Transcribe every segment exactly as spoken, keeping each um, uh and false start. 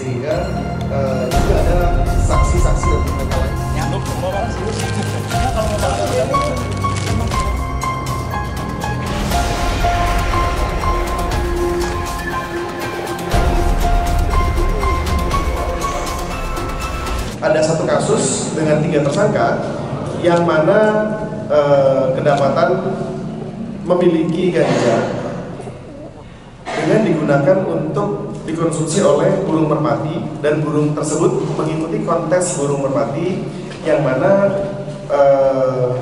sehingga uh, juga ada saksi-saksi dan mereka lain. Ada satu kasus dengan tiga tersangka yang mana uh, kedapatan memiliki ganja dengan digunakan untuk dikonsumsi oleh burung merpati, dan burung tersebut mengikuti kontes burung merpati yang mana uh,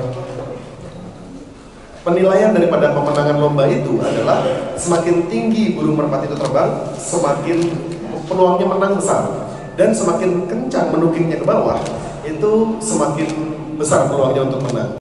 penilaian daripada pemenangan lomba itu adalah semakin tinggi burung merpati itu terbang, semakin peluangnya menang besar, dan semakin kencang menukiknya ke bawah itu semakin besar peluangnya untuk menang.